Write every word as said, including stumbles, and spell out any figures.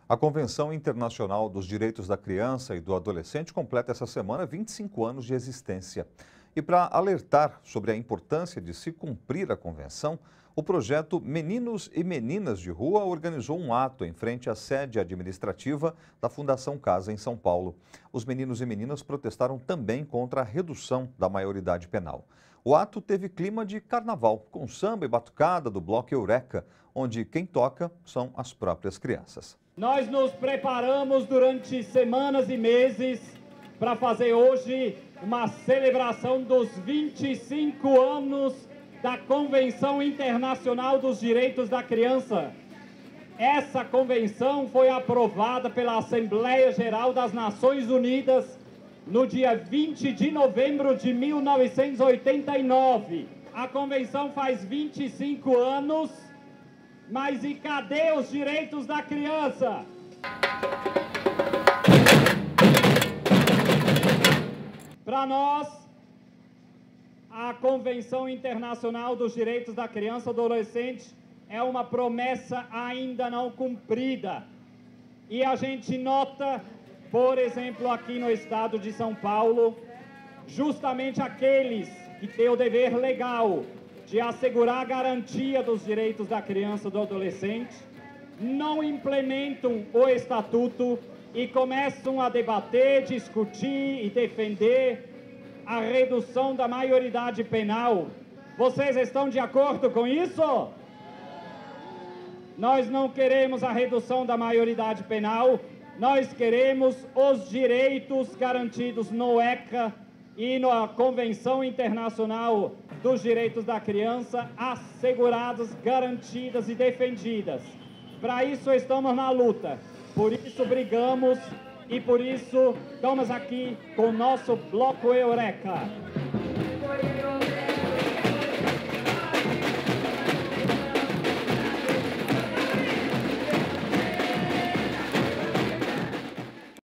A Convenção Internacional dos Direitos da Criança e do Adolescente completa essa semana vinte e cinco anos de existência. E para alertar sobre a importância de se cumprir a convenção, o projeto Meninos e Meninas de Rua organizou um ato em frente à sede administrativa da Fundação Casa em São Paulo. Os meninos e meninas protestaram também contra a redução da maioridade penal. O ato teve clima de carnaval, com samba e batucada do Bloco Eureka, onde quem toca são as próprias crianças. Nós nos preparamos durante semanas e meses para fazer hoje uma celebração dos vinte e cinco anos da Convenção Internacional dos Direitos da Criança. Essa convenção foi aprovada pela Assembleia Geral das Nações Unidas no dia vinte de novembro de mil novecentos e oitenta e nove. A convenção faz vinte e cinco anos, mas e cadê os direitos da criança? Para nós, a Convenção Internacional dos Direitos da Criança e do Adolescente é uma promessa ainda não cumprida. E a gente nota, por exemplo, aqui no estado de São Paulo, justamente aqueles que têm o dever legal de assegurar a garantia dos direitos da criança e do adolescente, não implementam o estatuto e começam a debater, discutir e defender a redução da maioridade penal. Vocês estão de acordo com isso? Nós não queremos a redução da maioridade penal, nós queremos os direitos garantidos no ECA e na Convenção Internacional dos Direitos da Criança, asseguradas, garantidas e defendidas. Para isso estamos na luta, por isso brigamos e por isso estamos aqui com o nosso Bloco Eureka.